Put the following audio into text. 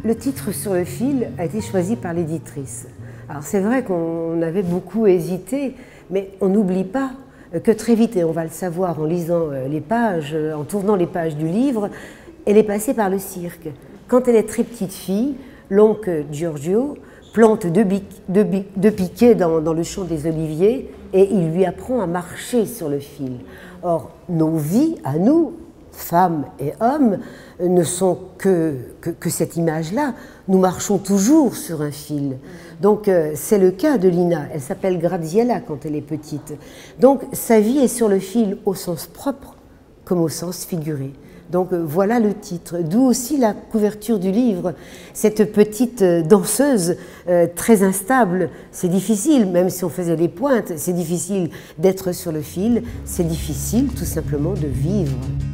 Le titre Sur le fil a été choisi par l'éditrice. Alors c'est vrai qu'on avait beaucoup hésité, mais on n'oublie pas que très vite, et on va le savoir en lisant les pages, en tournant les pages du livre, elle est passée par le cirque. Quand elle est très petite fille, l'oncle Giorgio plante deux piquets dans le champ des oliviers et il lui apprend à marcher sur le fil. Or, nos vies, à nous, femmes et hommes, ne sont que cette image-là. Nous marchons toujours sur un fil. Donc, c'est le cas de Lina. Elle s'appelle Graziella quand elle est petite. Donc, sa vie est sur le fil au sens propre comme au sens figuré. Donc voilà le titre, d'où aussi la couverture du livre. Cette petite danseuse très instable, c'est difficile, même si on faisait des pointes, c'est difficile d'être sur le fil, c'est difficile tout simplement de vivre.